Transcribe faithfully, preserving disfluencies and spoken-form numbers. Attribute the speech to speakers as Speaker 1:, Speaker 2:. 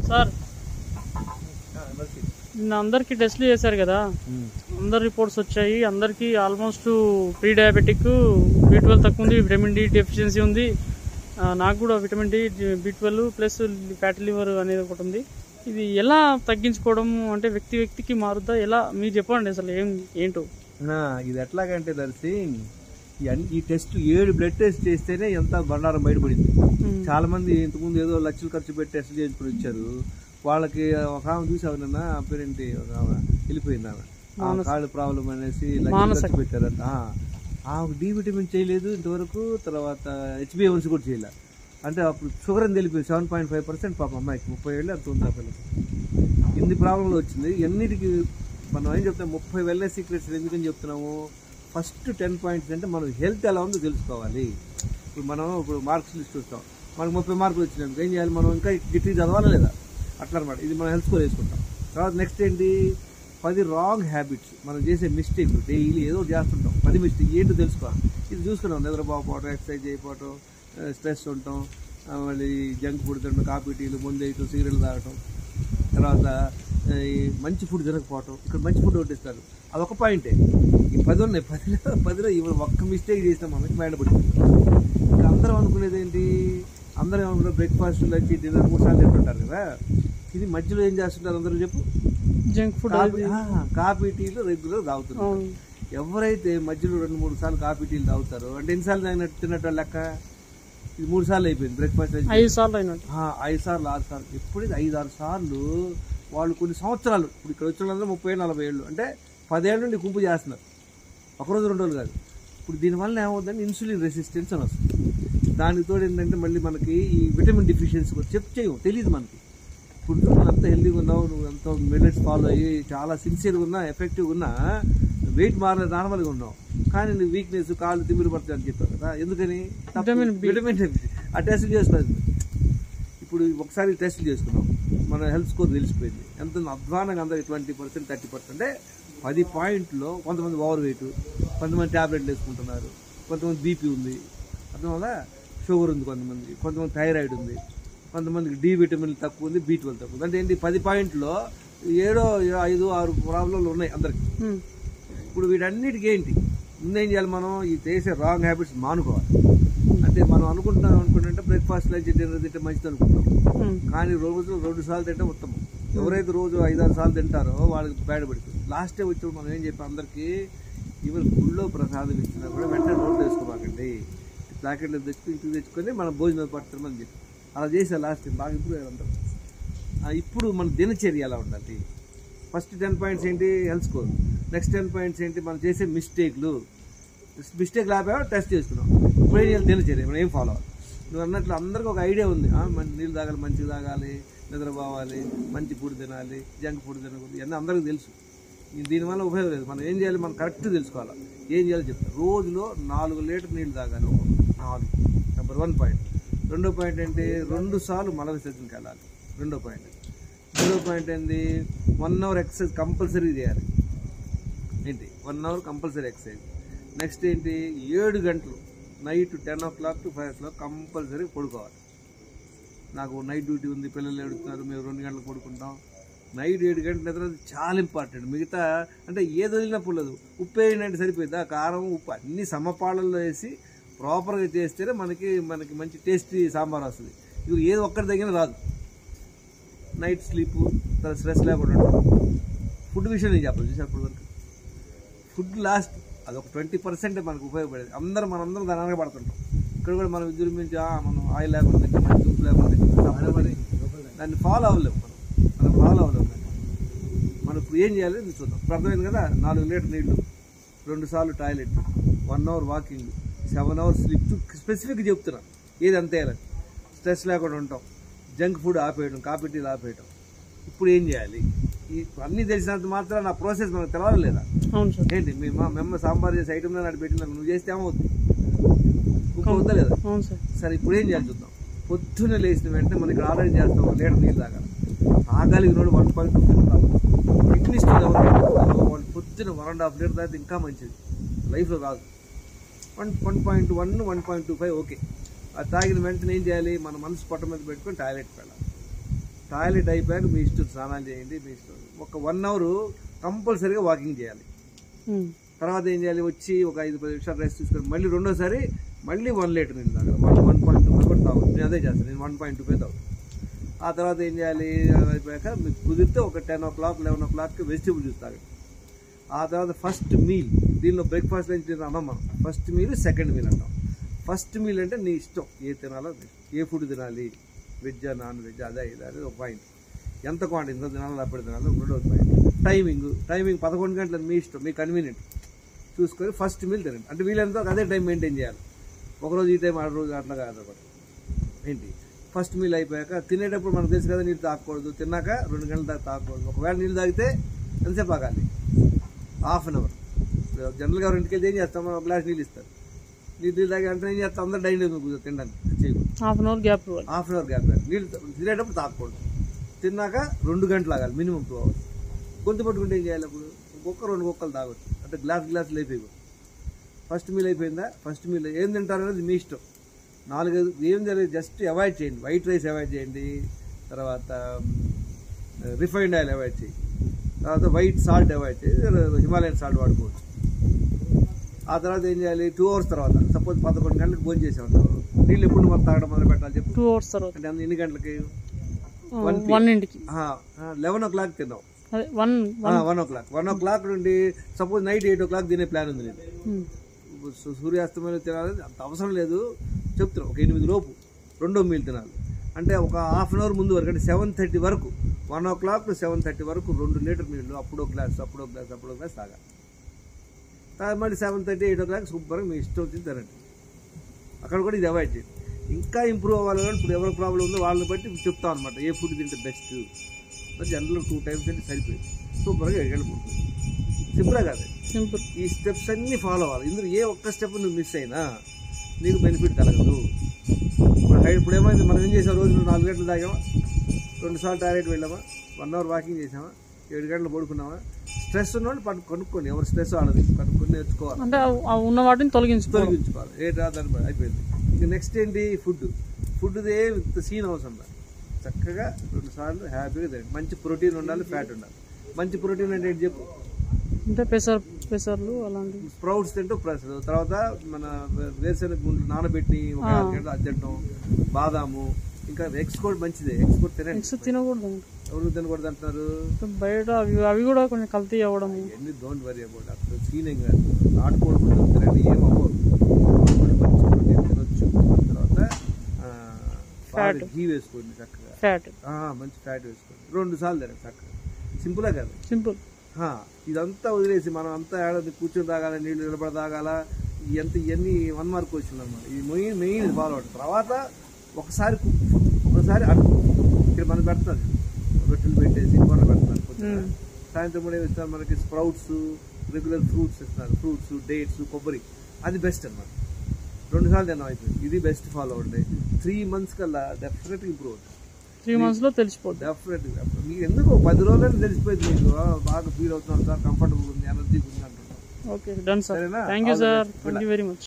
Speaker 1: Sir నిన్న అందరికి టెస్ట్లు చేశారు కదా, అందరు రిపోర్ట్స్ వచ్చాయి. అందరికి almost pre diabetic, B twelve తక్కువ ఉంది, విటమిన్ డి డెఫిషియన్సీ ఉంది. నాకు కూడా vitamin D, B twelve plus fatty liver అనేది ఒకటి ఉంది. ఇది ఎలా తగ్గించుకోవడం అంటే వ్యక్తి వ్యక్తికి మారుద్దా, ఎలా మీరు చెప్పండి అసలు ఏం ఏంటో.
Speaker 2: ఇది ఎట్లాగంటే దర్శి ఈ టెస్ట్ ఏడు బ్లడ్ టెస్ట్ చేస్తేనే ఎంత బండారం బయటపడింది. చాలా మంది ఇంతకుముందు ఏదో లక్షలు ఖర్చు పెట్టి టెస్ట్ చేయించుకుని వచ్చారు. వాళ్ళకి ఒక ఆమె చూసావు నిన్న పేరేంటి, ఒక ఆమె వెళ్ళిపోయింది, ఆమె కాళ్ళు ప్రాబ్లం అనేసి లక్షలు ఖర్చు పెట్టారంట. ఆమెకు డి విటమిన్ చేయలేదు ఇంతవరకు, తర్వాత హెచ్బిఏవన్సీ కూడా చేయలేదు. అంటే అప్పుడు షుగర్ అని తెలిపింది సెవెన్ పాయింట్ ఫైవ్ పర్సెంట్ పాప అమ్మాయికి, ముప్పై ఏళ్ళు అంత ఉంది ఆ పిల్లకి. ఇన్ని ప్రాబ్లంలు వచ్చింది. ఎన్నిటికి మనం ఏం చెప్తాం, ముప్పై వెల్నెస్ సీక్రెట్స్ ఎందుకని చెప్తున్నాము. ఫస్ట్ టెన్ పాయింట్స్ అంటే మనం హెల్త్ ఎలా ఉందో తెలుసుకోవాలి. ఇప్పుడు మనం ఇప్పుడు మార్క్స్ లిస్ట్ చూస్తాం, మనకు ముప్పై మార్కులు వచ్చినాయి, ఏం చేయాలి, మనం ఇంకా గిట్టి చదవాలా లేదా, అట్లా అనమాట. ఇది మనం హెల్త్ స్కోర్ వేసుకుంటాం. తర్వాత నెక్స్ట్ ఏంటి, పది రాంగ్ హ్యాబిట్స్, మనం చేసే మిస్టేక్ డైలీ ఏదో చేస్తుంటాం, పది మిస్టేక్ ఏంటో తెలుసుకోవాలి. ఇది చూసుకున్నాం, నిద్రపోవటం, ఎక్సర్సైజ్ చేయకపోవటం, స్ట్రెస్ ఉండటం, మళ్ళీ జంక్ ఫుడ్ తినడం, కాఫీ టీలు, ముందు వేయటం, సిగరెట్లు తాగటం, తర్వాత ఈ మంచి ఫుడ్ తినకపోవటం. ఇక్కడ మంచి ఫుడ్ వడ్డిస్తారు, అదొక పాయింటే. ఈ పది ఉన్నాయి, పదిలో పదిలో ఇవి ఒక్క మిస్టేక్ చేసినా మనకి బయటపడుతుంది. ఇంకా అందరం అనుకునేది ఏంటి, అందరూ ఏమనుకుంటారు, బ్రేక్ఫాస్ట్, లంచ్, డిన్నర్ మూడు సార్లు తింటుంటారు కదా. ఇది మధ్యలో ఏం చేస్తుంటారు అందరూ చెప్పు,
Speaker 1: జంక్ ఫుడ్,
Speaker 2: కాఫీ టీలు రెగ్యులర్ తాగుతున్నారు. ఎవరైతే మధ్యలో రెండు మూడు సార్లు కాఫీ టీలు తాగుతారో అంటే ఎన్నిసార్లు తాగినట్టు తిన్నట్టు లెక్క. ఇది మూడు సార్లు అయిపోయింది బ్రేక్ఫాస్ట్,
Speaker 1: ఐదు సార్లు అయినట్టు,
Speaker 2: ఐదు సార్లు ఆరు సార్లు ఎప్పుడైతే ఐదు ఆరు సార్లు వాళ్ళు కొన్ని సంవత్సరాలు, ఇప్పుడు ఇక్కడ వచ్చిన వాళ్ళందరూ ముప్పై ఏళ్ళు నలభై ఏళ్ళు అంటే పదేళ్ళ నుండి గుంపు చేస్తున్నారు, ఒకరోజు రెండు రోజులు కాదు. ఇప్పుడు దీనివల్ల ఏమవుతుందంటే ఇన్సులిన్ రెసిస్టెన్స్ అని వస్తుంది. దానికి తోడు ఏంటంటే మళ్ళీ మనకి ఈ విటమిన్ డిఫిషియన్సీ కూడా చెక్ చేయవు, తెలియదు మనకి. ఇప్పుడు నువ్వు ఎంత హెల్దీగా ఉన్నావు, నువ్వు ఎంత మిల్లెట్స్ ఫాలో అయ్యి చాలా సిన్సియర్గా ఉన్నా, ఎఫెక్టివ్గా ఉన్నా, వెయిట్ మారలేదు, నార్మల్గా ఉన్నావు, కానీ నువ్వు వీక్నెస్, కాళ్ళు తిమ్మిరి పడుతుంది అని చెప్పావు కదా. ఎందుకని, విటమిన్ ఆ టెస్టులు చేసుకోవాలి. ఇప్పుడు ఒకసారి టెస్టులు చేసుకున్నాం, మన హెల్త్ స్కోర్ తెలిసిపోయింది. ఎంత అధ్వానంగా అందరూ ట్వంటీ పర్సెంట్ థర్టీ పర్సెంట్ అంటే పది పాయింట్లో కొంతమంది ఓవర్ వెయిట్, కొంతమంది ట్యాబ్లెట్లు వేసుకుంటున్నారు, కొంతమంది బీపీ ఉంది, అర్థం వల్ల షుగర్ ఉంది, కొంతమంది కొంతమంది థైరాయిడ్ ఉంది, కొంతమందికి డి విటమిన్ తక్కువ ఉంది, బీ ట్వెల్వ్ తక్కువ ఉంది. అంటే ఏంటి, పది పాయింట్లో ఏడో ఐదు ఆరు ప్రాబ్లంలు ఉన్నాయి అందరికి. ఇప్పుడు వీటన్నిటికీ ఏంటి, ముందేం చేయాలి, మనం ఈ చేసే రాంగ్ హ్యాబిట్స్ మానుకోవాలి. అంటే మనం అనుకుంటున్నాం అనుకుంటుంటే బ్రేక్ఫాస్ట్, లంచ్, డిన్నర్ తింటే మంచిది అనుకుంటాం, కానీ రోజు రెండు సార్లు తింటే ఉత్తమం. ఎవరైతే రోజు ఐదారు సార్లు తింటారో వాళ్ళకి బయటపడుతుంది. లాస్ట్ టైం వచ్చినప్పుడు మనం ఏం చెప్పాం అందరికీ, ఈవెన్ గుళ్ళో ప్రసాదం ఇచ్చినా కూడా వెంటనే రోడ్లు వేసుకోమాకండి, ప్యాకెట్లు తెచ్చుకుని ఇంటికి తెచ్చుకొని మనం భోజనం పడతామని చెప్పి అలా చేసా లాస్ట్ టైం, బాగా ఇంప్రూవ్ అయ్యారు అందరూ. ఇప్పుడు మన దినచర్య ఎలా ఉండాలి, ఫస్ట్ టెన్ పాయింట్స్ ఏంటి, health score. Next ten points ఏంటి, మనం చేసే మిస్టేక్లు. మిస్టేక్ లేకపోయా టెస్ట్ చేసుకున్నాం, ఇప్పుడు ఏం చేయాలి, దినచర్య మనం ఏం ఫాలో అవ్వాలి. నువ్వు అన్నట్లు అందరికీ ఒక ఐడియా ఉంది, నీళ్ళు తాగాలి, మంచిగా తాగాలి, నిద్రపోవాలి, మంచి ఫుడ్ తినాలి, జంక్ ఫుడ్ తినకూడదు, ఇవన్నీ అందరికీ తెలుసు. దీనివల్ల ఉపయోగం లేదు. మనం ఏం చేయాలి, మనం కరెక్ట్ తెలుసుకోవాలి, ఏం చేయాలో చెప్తాం. రోజులో నాలుగు లీటర్ నీళ్ళు తాగాలి, నాలుగు, నెంబర్ వన్ పాయింట్. రెండో పాయింట్ ఏంటి, రెండు సార్లు మల విసర్జనకి వెళ్ళాలి, రెండో పాయింట్. మూడో పాయింట్ ఏంటి, వన్ అవర్ ఎక్సర్సైజ్ కంపల్సరీ చేయాలి. ఏంటి, one hour compulsory exercise. Next ఏంటి, ఏడు గంటలు night ten o'clock to five o'clock compulsory పడుకోవాలి. నాకు నైట్ డ్యూటీ ఉంది, పిల్లలు ఎడుతున్నారు, మేము రెండు గంటలకు పడుకుంటాం. నైట్ ఏడు గంటల నిద్ర చాలా ఇంపార్టెంట్. మిగతా అంటే ఏది వదిలినప్పుడు లేదు, ఉప్పు వేయండి సరిపోయిందా, కారం ఉప్పు అన్ని సమపాళల్లో వేసి ప్రాపర్గా చేస్తేనే మనకి మనకి మంచి టేస్టీ సాంబార్ వస్తుంది. ఇది ఏది ఒక్కటి తగిన రాదు. నైట్ స్లీపు, తర్వాత స్ట్రెస్ లేకుండా ఫుడ్ విషయం నేను చెప్పాలి చూసి అప్పటి వరకు. ఫుడ్ లాస్ట్, అదొక ట్వంటీ పర్సెంట్ మనకు ఉపయోగపడేది. అందరం మనందరం దాని అనగా పడుతుంటాం. ఇక్కడ కూడా మనం ఇద్దరు మించి మనం ఆయిల్ లేకుండా తింటాం, మంచి ఉప్పు లేకుండా తింటాం, దాన్ని ఫాలో అవ్వలేము. మనం మనం ఫాలో అవ్వలేము. మనం ఇప్పుడు ఏం చేయాలి చూద్దాం. ఇప్పుడు అర్థమైంది కదా, నాలుగు లీటర్ నీళ్లు, రెండు సార్లు toilet, one hour walking, seven hours sleep. స్పెసిఫిక్గా చెప్తున్నా ఏది అంతే, స్ట్రెస్ లేకుండా ఉంటాం, జంక్ ఫుడ్ ఆపేయడం, కాఫీ టీలు ఆపేయడం. ఇప్పుడు ఏం చేయాలి, ఈ అన్నీ తెలిసినంత మాత్రం నా ప్రాసెస్ మనకు తెలవాలి లేదా. ఏంటి, మీ మా మెమ్మ సాంబార్ చేసే ఐటమ్ నాటి పెట్టిందా, నువ్వు చేస్తే ఏమవుతుంది, కుక్క అవుతా లేదా. సరే ఇప్పుడు ఏం చేయాలి చూద్దాం. పొద్దున్న లేచిన వెంటనే మనం ఇక్కడ ఆల్రెడీ చేస్తాం, ఒక లీటర్ నీళ్ళు తాగాలి. తాగాలి రోడ్డు వన్ పాయింట్ టూ తాగాలి. ఫిట్నెస్ వాళ్ళు పొద్దున్న వన్ అండ్ హాఫ్ లీటర్ తాగితే ఇంకా మంచిది, లైఫ్లో కాదు. One one point one one point two five okay. అది తాగిన వెంటనే ఏం చేయాలి, మన మనసు పొట్ట మీద పెట్టుకొని టాయిలెట్కి వెళ్ళాలి. టాయిలెట్ అయిపోయాక మీ ఇష్టం స్నానాలు చేయండి, మీ ఇష్టం. ఒక వన్ అవర్ కంపల్సరీగా వాకింగ్ చేయాలి. తర్వాత ఏం చేయాలి, వచ్చి ఒక ఐదు పది నిమిషాలు రెస్ట్ తీసుకొని మళ్ళీ రెండోసారి మళ్ళీ వన్ లీటర్ నీళ్ళు తాగాలి. వన్ వన్ పాయింట్ టూ కూడా తాగదు, నేను అదే చేస్తాను, నేను వన్ పాయింట్ టూ పే తాగుతాను. ఆ తర్వాత ఏం చేయాలి, అయిపోయాక మీకు కుదిరితే ఒక టెన్ ఓ క్లాక్ లెవెన్ ఓ క్లాక్కి వెజిటేబుల్ జ్యూస్ తాగండి. ఆ తర్వాత ఫస్ట్ మీల్, దీనిలో బ్రేక్ఫాస్ట్ లంచ్ డిన్నర్ అన్నాం మనం. ఫస్ట్ మీల్ సెకండ్ మీల్ అంటాం. ఫస్ట్ మీల్ అంటే నీ ఇష్టం, ఏ తినాలో ఏ ఫుడ్ తినాలి, వెజ్ నాన్ వెజ్ అదే ఇది అనేది ఒక పాయింట్. ఎంత క్వాంటిటీ ఇంత తినాలో అప్పుడు తినాలో రెండో పాయింట్. టైమింగ్ టైమింగ్ పదకొండు గంటలు మీ ఇష్టం, మీ కన్వీనియంట్ చూసుకొని ఫస్ట్ మీల్ తినండి. అంటే వీళ్ళంతా అదే టైం మెయింటైన్ చేయాలి. ఒకరోజు ఈ టైం ఆరు రోజు అట్లా కాదు. ఒకటి ఏంటి, ఫస్ట్ మీల్ అయిపోయాక తినేటప్పుడు మనకు తెలుసు కదా, నీళ్ళు తాగకూడదు. తిన్నాక రెండు గంటల దాకా తాగకూడదు. ఒకవేళ నీళ్ళు తాగితే ఎంతసేపు ఆగాలి, హాఫ్ అన్ అవర్. జనరల్గా ఎవరింటికి వెళ్తే ఏం చేస్తాం, ఒక గ్లాస్ నీళ్ళు ఇస్తారు. నీళ్ళు తాగి అంటే ఏం చేస్తాం, అందరూ డైనింగ్ కూర్చో తినడానికి చేయకూడదు.
Speaker 1: Half an hour gap
Speaker 2: half an hour gap నీళ్ళు తినేటప్పుడు తాగకూడదు. తిన్నాక రెండు గంటలు ఆగాలి, మినిమం టూ అవర్స్. గొంతు పట్టుకుంటే ఏం చేయాలి, అప్పుడు ఒక్క రెండు కుక్కలు తాగొచ్చు. అంటే గ్లాస్ గ్లాసులు అయిపోయి ఫస్ట్ మీల్ అయిపోయిందా. ఫస్ట్ మీల్ ఏం తింటారనేది మీ ఇష్టం. నాలుగైదు ఏం తెలియదు, జస్ట్ అవాయిడ్ చేయండి. వైట్ రైస్ అవాయిడ్ చేయండి, తర్వాత రిఫైన్డ్ ఆయిల్ అవాయిడ్ చేయండి, తర్వాత వైట్ సాల్ట్ అవాయిడ్ చేయండి, హిమాలయన్ సాల్ట్ వాడుకోవచ్చు. ఆ తర్వాత ఏం చేయాలి, టూ అవర్స్ తర్వాత సపోజ్ పదకొండు గంటలకు భోజనం చేసామంటారు, నీళ్ళు ఎప్పుడు మనం తాగడం మొదలు పెట్టాలి చెప్పి.
Speaker 1: టూ అవర్స్ తర్వాత
Speaker 2: అంటే ఎన్ని గంటలకి,
Speaker 1: వన్ ఇంటికి
Speaker 2: లెవెన్ ఓ క్లాక్ తిన్నాం.
Speaker 1: One
Speaker 2: one o'clock one o'clock నుండి suppose night eight o'clock తినే ప్లాన్ ఉంది నేను. సూర్యాస్తమయం తినాలి అంత అవసరం లేదు చెప్తున్నాను. ఒక ఎనిమిది లోపు రెండో మీల్ తినాలి. అంటే ఒక హాఫ్ అన్ అవర్ ముందు వరకు, అంటే సెవెన్ థర్టీ వరకు, one o'clock to seven thirty వరకు రెండు లీటర్ నీళ్ళు అప్పుడో గ్లాస్ అప్పుడో గ్లాస్ అప్పుడో గ్లాస్ తాగాలి. మళ్ళీ seven thirty eight o'clock సూపర్గా మీ ఇష్టం వచ్చింది తినండి. అక్కడ కూడా ఇది అవాయిడ్ చేయండి. ఇంకా ఇంప్రూవ్ అవ్వాలి కానీ ఇప్పుడు ఎవరి ప్రాబ్లం ఉందో వాళ్ళని బట్టి చెప్తాం అనమాట, ఏ ఫుడ్ తింటే బెస్ట్. జనరల్ టూ టైమ్స్ తింటే సరిపోయింది, సూపర్గా వెళ్ళిపోతుంది. సింపుల్గా కాదు,
Speaker 1: సింపుల్.
Speaker 2: ఈ స్టెప్స్ అన్నీ ఫాలో అవ్వాలి. ఇందులో ఏ ఒక్క స్టెప్ నువ్వు మిస్ అయినా నీకు బెనిఫిట్ కలగదు. ఇప్పుడు హైట్ ఇప్పుడు ఏమైంది, మనం ఏం చేసాం, రోజు నాలుగు గంటలు తాగామా, రెండు సార్లు టాయిలెట్ వెళ్ళామా, వన్ అవర్ వాకింగ్ చేసామా, ఏడు గంటలు పడుకున్నామా. స్ట్రెస్ ఉన్నవాళ్ళు పట్టు కనుక్కోండి, ఎవరు స్ట్రెస్ వాళ్ళది కనుక్కొని నేర్చుకోవాలి.
Speaker 1: అంటే ఉన్న వాటిని తొలగించు
Speaker 2: తొలగించుకోవాలి ఏ రాదని అయిపోయింది. ఇంకా నెక్స్ట్ ఏంటి, ఫుడ్. ఫుడ్దే ఇంత సీన్ అవసరం లేదు. చక్కగా రెండు సార్లు హ్యాపీగా తినండి. మంచి ప్రోటీన్ ఉండాలి, ఫ్యాట్ ఉండాలి. మంచి ప్రోటీన్ అంటే ఏంటి చెప్పు,
Speaker 1: అంటే పెసర్ పెసర్లు అలాంటివి.
Speaker 2: స్ప్రౌట్స్ తింటూ ప్లస్ తర్వాత మన వేరుశెనగ గుండ్లు నానబెట్టి ఒక ఆరు గంటలు అది తింటాం. బాదాము, ఇంకా ఎగ్స్ కూడా మంచిదే, ఎగ్స్ కూడా తినండి.
Speaker 1: ఎగ్స్ తినకూడదు,
Speaker 2: ఎవరు తినకూడదు అంటున్నారు,
Speaker 1: బయట అవి అవి కూడా కొంచెం కల్తీ అవ్వడం.
Speaker 2: ఎన్ని డోంట్ వరీ అబౌట్, అసలు సీన్ ఏం కాదు. నాటుకోడి కూడా తినండి, ఏం అవ్వదు. మంచి ప్రోటీన్ తినొచ్చు. తర్వాత ఫ్యాట్ ఘీ వేసుకోండి, చక్కగా ఫ్యాట్ మంచి ఫ్యాట్ వేసుకోండి. రెండు సార్లు తినండి చక్కగా. సింపుల్గా కాదు,
Speaker 1: సింపుల్.
Speaker 2: ఇదంతా వదిలేసి మనం అంతా ఏడాది కూర్చొని తాగాల, నీళ్ళు నిలబడి తాగాల, ఎంత ఇవన్నీ వన్ మార్క్ వచ్చింది అనమాట. ఇది మెయిన్ మెయిన్ ఇది ఫాలో అవడం. తర్వాత ఒకసారి ఒకసారి అడుగు ఇక్కడ మనం పెడుతుంది, రొట్టెలు పెట్టేసి కూరలు పెడుతున్నారు. సాయంత్రం కూడా ఇస్తారు మనకి స్ప్రౌట్స్, రెగ్యులర్ ఫ్రూట్స్ ఇస్తున్నారు, ఫ్రూట్స్, డేట్స్, కొబ్బరి. అది బెస్ట్ అనమాట. రెండు సార్లు తిన్నాం అయిపోయింది. ఇది బెస్ట్ ఫాలో అవ్వండి. త్రీ మంత్స్ కల్లా డెఫినెట్గా ఇంప్రూవ్ అవుతుంది.
Speaker 1: త్రీ మంత్స్ లో తెలిసిపోతుంది
Speaker 2: డెఫినెట్గా. మీకు ఎందుకు పది రోజులైనా తెలిసిపోయింది, మీకు బాగా ఫీల్ అవుతున్నాను సార్, కంఫర్టబుల్ ఉంది, ఎనర్జీ ఉంది అంటున్నాను.
Speaker 1: Okay, done sir. Thank you sir, thank you very much.